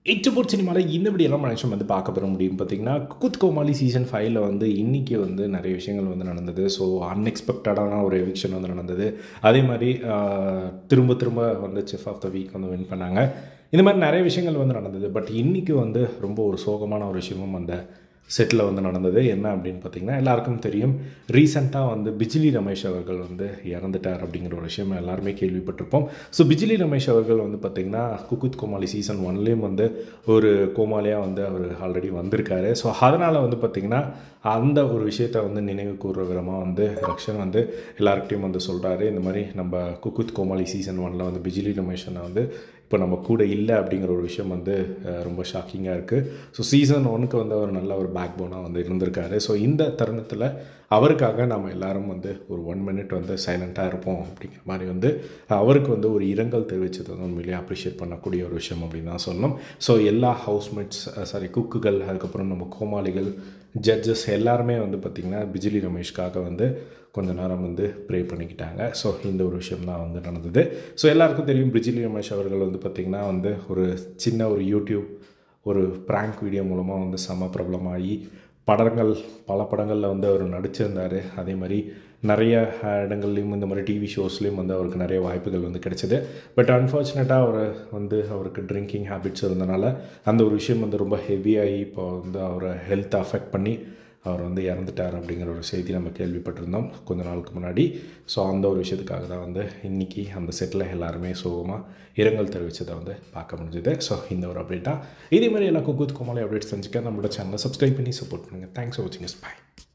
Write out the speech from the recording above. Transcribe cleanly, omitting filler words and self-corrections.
எட்டுபோட் சினிமாவில் இந்த வீடியோலாம் மனுஷன் வந்து பார்க்க பெற முடியும் பார்த்தீங்கன்னா குக் கோமாளி சீசன் 5ல் வந்து இன்றைக்கி வந்து நிறைய விஷயங்கள் வந்து நடந்தது. ஸோ அன்எக்ஸ்பெக்டடான ஒரு எவிக்ஷன் வந்து நடந்தது. அதே மாதிரி திரும்ப திரும்ப வந்து செஃப் ஆஃப் த வீக் வந்து வின் பண்ணாங்க. இந்த மாதிரி நிறைய விஷயங்கள் வந்து நடந்தது. பட் இன்றைக்கி வந்து ரொம்ப ஒரு சோகமான ஒரு விஷயமும் அந்த செட்டில் வந்து நடந்தது. என்ன அப்படின்னு பார்த்திங்கன்னா எல்லாருக்கும் தெரியும், ரீசெண்டாக வந்து பிஜிலி ரமேஷ் அவர்கள் வந்து இறந்துட்டார் அப்படிங்கிற ஒரு விஷயம் எல்லாருமே கேள்விப்பட்டிருப்போம். ஸோ பிஜிலி ரமேஷ் அவர்கள் வந்து பார்த்திங்கன்னா குக் கோமாளி சீசன் 1லேயும் வந்து ஒரு கோமாளியாக வந்து அவர் ஆல்ரெடி வந்திருக்காரு. ஸோ அதனால் வந்து பார்த்திங்கன்னா அந்த ஒரு விஷயத்தை வந்து நினைவு கூறுற விதமாக வந்து ரக்ஷன் வந்து எல்லாருக்கிட்டையும் வந்து சொல்கிறாரு. இந்த மாதிரி நம்ம குக் கோமாளி சீசன் 1ல் வந்து பிஜிலி ரமேஷனை வந்து இப்போ நம்ம கூட இல்லை அப்படிங்கிற ஒரு விஷயம் வந்து ரொம்ப ஷாக்கிங்காக இருக்குது. ஸோ சீசன் 1க்கு வந்து அவர் நல்ல ஒரு பேக் போனாக வந்து இருந்திருக்காரு. ஸோ இந்த தருணத்தில் அவருக்காக நம்ம எல்லோரும் வந்து ஒரு 1 மினிட் வந்து சைலண்ட்டாக இருப்போம் அப்படிங்கிற மாதிரி வந்து அவருக்கு வந்து ஒரு இரங்கல் தெரிவித்தது வந்து உண்மையிலேயே அப்ரிஷியேட் பண்ணக்கூடிய ஒரு விஷயம் அப்படின்னு தான் சொல்லணும். ஸோ எல்லா ஹவுஸ்மேட்ஸ் குக்குகள், அதுக்கப்புறம் நம்ம கோமாளிகள், ஜட்ஜஸ் எல்லாருமே வந்து பார்த்திங்கன்னா பிஜிலி ரமேஷ்காக வந்து கொஞ்ச நேரம் வந்து ப்ரே பண்ணிக்கிட்டாங்க. ஸோ இந்த ஒரு விஷயம் தான் வந்து நடந்தது. ஸோ எல்லாருக்கும் தெரியும், பிஜிலி ரமேஷ் அவர்கள் வந்து பார்த்திங்கன்னா வந்து ஒரு சின்ன ஒரு யூடியூப் ஒரு ப்ராங்க் வீடியோ மூலமாக வந்து செம பிரபலமாகி பல படங்களில் வந்து அவர் நடிச்சிருந்தார். அதே மாதிரி நிறைய இடங்கள்லையும் இந்த மாதிரி டிவி ஷோஸ்லேயும் வந்து அவருக்கு நிறைய வாய்ப்புகள் வந்து கிடைச்சிது. பட் அன்ஃபார்ச்சுனேட்டாக அவருக்கு ட்ரிங்கிங் ஹேபிட்ஸ் இருந்தனால அந்த ஒரு விஷயம் வந்து ரொம்ப ஹெவியாகி இப்போ வந்து அவரை ஹெல்த்தை அஃபெக்ட் பண்ணி அவர் வந்து இறந்துட்டார் அப்படிங்கிற ஒரு செய்தி நம்ம கேள்விப்பட்டிருந்தோம் கொஞ்ச நாளுக்கு முன்னாடி. ஸோ அந்த ஒரு விஷயத்துக்காக தான் வந்து இன்றைக்கி அந்த செட்டில் எல்லாருமே சோகமாக இரங்கல் தெரிவித்ததை வந்து பார்க்க முடிஞ்சுது. ஸோ இந்த ஒரு அப்டேட்டாக இதே மாதிரி எல்லா குக் கோமாளி அப்டேட்ஸ் தெரிஞ்சுக்க நம்மளோட சேனலை சப்ஸ்கிரைப் பண்ணி சப்போர்ட் பண்ணுங்கள். தேங்க்ஸ் ஃபார் வாட்சிங். பை.